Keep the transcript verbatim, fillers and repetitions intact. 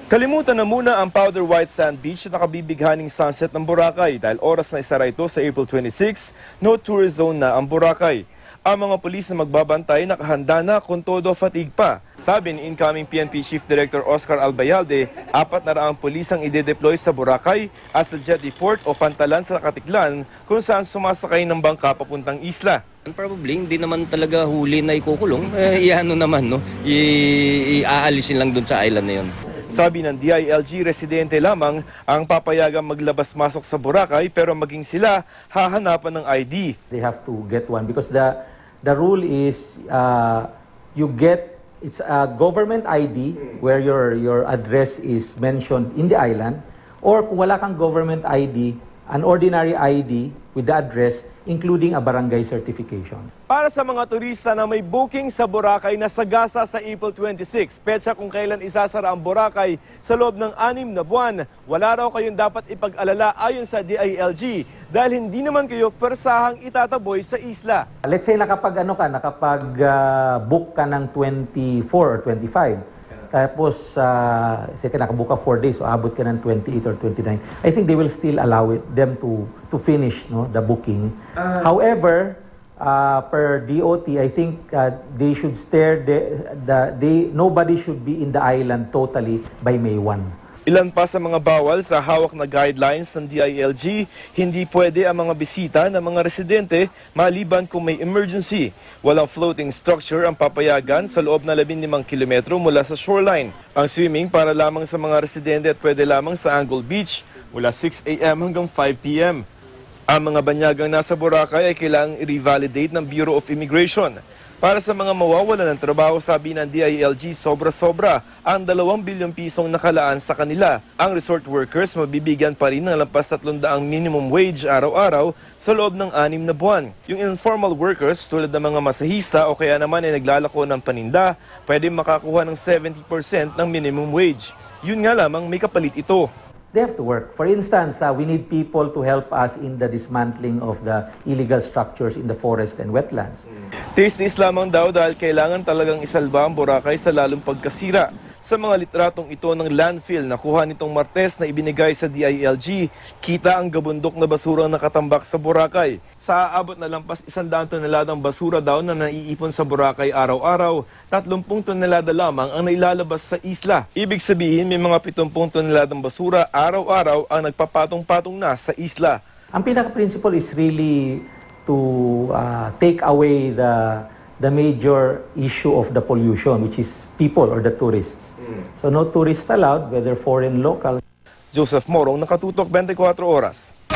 Kalimutan na muna ang powder white sand beach at nakabibighaning sunset ng Boracay dahil oras na isara ito sa April twenty-sixth, no tourist zone na ang Boracay. Ang mga pulis na magbabantay nakahanda na kung todo fatigue pa. Sabi ni incoming P N P Chief Director Oscar Albayalde, apat na raang pulis ang idedeploy sa Boracay at sa Jetty Port o Pantalan sa Katiklan kung saan sumasakay ng bangka papuntang isla. Probably, hindi naman talaga huli na ikukulong. Eh, iano naman, no? I- iaalisin lang dun sa island na yun. Sabi ng D I L G, residente lamang ang papayagang maglabas-masok sa Boracay pero maging sila hahanapan ng I D. They have to get one because the the rule is uh, you get it's a government I D where your your address is mentioned in the island, or kung wala kang government I D, an ordinary I D with the address including a barangay certification. Para sa mga turista na may booking sa Boracay na sagasa sa April twenty-sixth, petsa kung kailan isasara ang Boracay sa loob ng anim na buwan, wala raw kayong dapat ipag-alala ayon sa D I L G dahil hindi naman kayo persahang itataboy sa isla. Let's say nakapag ano ka, nakapag uh, book ka ng twenty-four or twenty-five. Tapos, uh, say ka nakabook ka four days, so abot ka ng twenty-eight or twenty-nine. I think they will still allow it, them to to finish no, the booking. Uh, However, uh, per D O T, I think uh, they should stare, the, the, they, nobody should be in the island totally by May first. Ilan pa sa mga bawal sa hawak na guidelines ng D I L G, hindi pwede ang mga bisita ng mga residente maliban kung may emergency. Walang floating structure ang papayagan sa loob na labing limang kilometro mula sa shoreline. Ang swimming para lamang sa mga residente at pwede lamang sa Angle Beach mula six A M hanggang five P M Ang mga banyagang nasa Boracay ay kailangang i-revalidate ng Bureau of Immigration. Para sa mga mawawala ng trabaho, sabi ng D I L G, sobra-sobra ang dalawang bilyong pisong nakalaan sa kanila. Ang resort workers mabibigyan pa rin ng lampas tatlong daang minimum wage araw-araw sa loob ng anim na buwan. Yung informal workers tulad ng mga masahista o kaya naman ay naglalako ng paninda, pwede makakuha ng seventy percent ng minimum wage. Yun nga lamang may kapalit ito. They have to work. For instance, uh, we need people to help us in the dismantling of the illegal structures in the forest and wetlands. Tiis-tiis lamang daw dahil kailangan talagang isalba ang Boracay sa lalong pagkasira. Sa mga litratong ito ng landfill na kuha nitong Martes na ibinigay sa D I L G, kita ang gabundok na basurang nakatambak sa Boracay. Sa aabot na lampas isandaan toneladang basura daw na naiipon sa Boracay araw-araw, tatlumpung tonelada lamang ang nailalabas sa isla. Ibig sabihin may mga pitongpung toneladang basura araw-araw ang nagpapatong-patong na sa isla. Ang pinaka-principle is really to uh, take away the the major issue of the pollution, which is people or the tourists. Mm. So no tourists allowed, whether foreign, local. Joseph Morong, Nakatutok, twenty-four oras.